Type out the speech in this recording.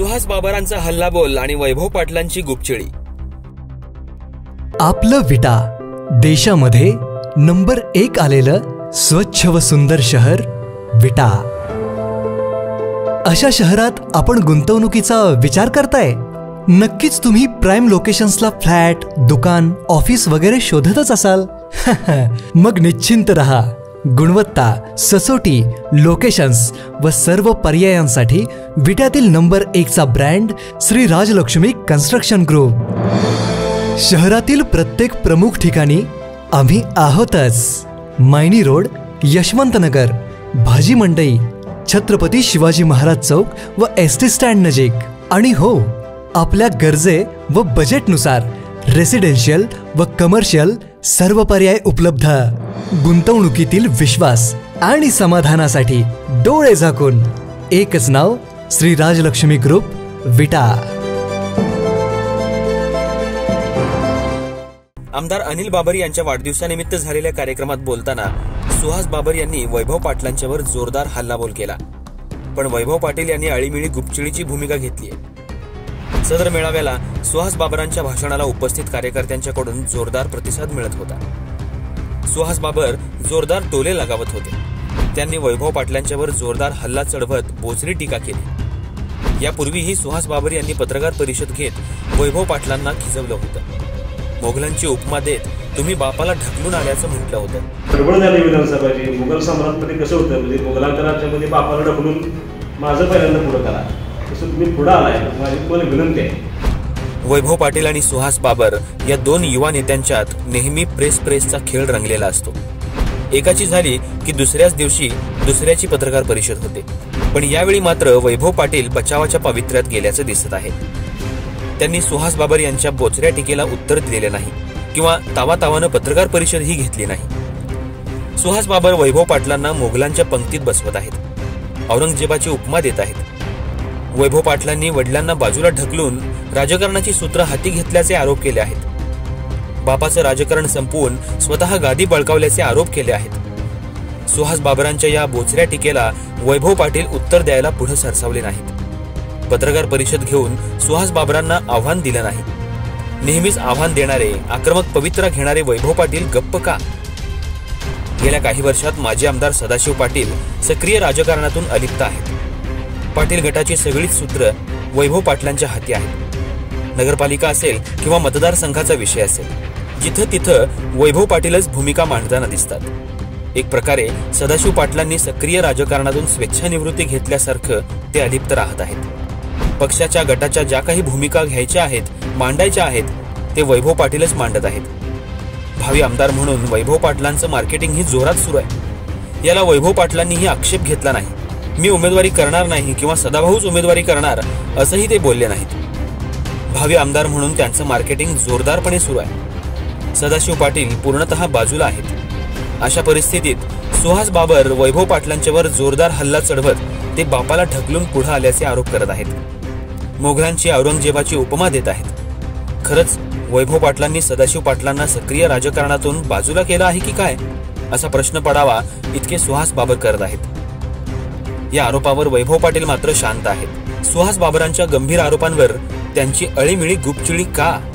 सुहास बाबरांचा हल्लाबोल आणि वैभव पाटलांची गुपचिळी. आपलं विटा देशामध्ये नंबर 1 आलेलं स्वच्छ व सुंदर शहर विटा. अशा शहरात आपण गुंतवणुकीचा विचार करताय? नक्कीच तुम्ही प्राइम लोकेशन्सला फ्लॅट, दुकान, ऑफिस वगैरे शोधतच असाल. मग निश्चिंत रहा. गुणवत्ता, सचोटी, लोकेशन्स व सर्व पर्यायांसाठी विट्यातील नंबर 1 चा brand Shri Rajlakshmi construction group. शहरातील प्रत्येक प्रमुख ठिकाणी आम्ही आहोतच. मायनी रोड, यशवंतनगर, भाजी मंडई, छत्रपती शिवाजी महाराज चौक व एसटी स्टँड नजीक. आणि हो, आपल्या गरजे व बजेटनुसार रेसिडेन्शियल व कमर्शियल सर्व पर्याय उपलब्ध. गुंतवणुकीतील विश्वास आणि समाधानासाठी डोळे झाकून एकच नाव, श्री राजलक्ष्मी ग्रुप विटा. आमदार अनिल बाबर यांच्या वाढदिवसानिमित्त झालेल्या कार्यक्रमात बोलताना सुहास बाबर यांनी वैभव पाटलांच्यावर जोरदार हल्लाबोल केला. पण वैभव पाटील यांनी आळीमिळी गुपचिळीची भूमिका घेतलीय. सदर मेळाव्याला सुहास बाबरांच्या भाषणाला उपस्थित कार्यकर्त्यांच्याकडून जोरदार प्रतिसाद मिळत होता. सुहास बाबर जोरदार टोले लगावत होते. त्यांनी वैभव पाटलांच्यावर जोरदार हल्ला चढवत बोचरी टीका केली. यापूर्वीही सुहास बाबर यांनी पत्रकार परिषद घेत वैभव पाटलांना खिजवलं होतं. मोगलांची उपमा देत तुम्ही बापाला ढकलून आल्याचं म्हटलं होतं. गडबड झाली विधानसभाची. मुघल सम्राटमध्ये कसं होतं, म्हणजे मुघलांच्या राज्यामध्ये बापाला ढकलून माझं पहिल्यांदा पुढं करा, तसं तुम्ही पुढं आलाय, माझी तुम्हाला विनंती आहे. वैभव पाटील आणि सुहास बाबर या दोन युवा नेत्यांच्यात नेहमी प्रेसचा खेळ रंगलेला असतो. एकाची झाली की दुसऱ्याच दिवशी दुसऱ्याची पत्रकार परिषद होते. पण यावेळी मात्र वैभव पाटील बचावाच्या पावित्र्यात गेल्याचं दिसत आहे. त्यांनी सुहास बाबर यांच्या बोचऱ्या टीकेला उत्तर दिलेले नाही किंवा तावातावानं पत्रकार परिषद ही घेतली नाही. सुहास बाबर वैभव पाटलांना मोगलांच्या पंक्तीत बसवत आहेत. औरंगजेबाची उपमा देत आहेत. वैभव पाटलांनी वडिलांना बाजूला ढकलून राजकारणाची सूत्र हाती घेतल्याचे आरोप केले आहेत. बापाचं राजकारण संपवून स्वतः गादी बळकावल्याचे आरोप केले आहेत. सुहास बाबरांच्या या बोचऱ्या टीकेला वैभव पाटील उत्तर द्यायला पुढे सरसावले नाहीत. पत्रकार परिषद घेऊन सुहास बाबरांना आव्हान दिलं नाही. नेहमीच आव्हान देणारे, आक्रमक पवित्रा घेणारे वैभव पाटील गप्प का? गेल्या काही वर्षात माजी आमदार सदाशिव पाटील सक्रिय राजकारणातून अलिप्त आहेत. पाटील गटाची सगळीच सूत्र वैभव पाटलांच्या हाती आहेत. नगरपालिका असेल किंवा मतदारसंघाचा विषय असेल, जिथं तिथं वैभव पाटीलच भूमिका मांडताना दिसतात. एक प्रकारे सदाशिव पाटलांनी सक्रिय राजकारणातून स्वेच्छानिवृत्ती घेतल्यासारखं ते अलिप्त राहत आहेत. पक्षाच्या गटाच्या ज्या काही भूमिका घ्यायच्या आहेत, मांडायच्या आहेत, ते वैभव पाटीलच मांडत आहेत. भावी आमदार म्हणून वैभव पाटलांचं मार्केटिंग ही जोरात सुरू आहे. याला वैभव पाटलांनीही आक्षेप घेतला नाही. मी उमेदवारी करणार नाही किंवा सदाभाऊच उमेदवारी करणार असंही ते बोलले नाहीत. भावी आमदार म्हणून त्यांचं मार्केटिंग जोरदारपणे सुरू आहे. सदाशिव पाटील पूर्णतः बाजूला आहेत. अशा परिस्थितीत सुहास बाबर वैभव पाटलांच्यावर जोरदार हल्ला चढवत ते बापाला ढकलून पुढे आल्याचे आरोप करत आहेत. मोगलांची औरंगजेबाची उपमा देत आहेत. खरंच वैभव पाटलांनी सदाशिव पाटलांना सक्रिय राजकारणातून बाजूला केलं आहे की काय, असा प्रश्न पडावा इतके सुहास बाबर करत आहेत. या आरोपावर वैभव पाटील मात्र शांत आहेत. सुहास बाबरांच्या गंभीर आरोपांवर त्यांची अळीमिळी गुपचिळी का?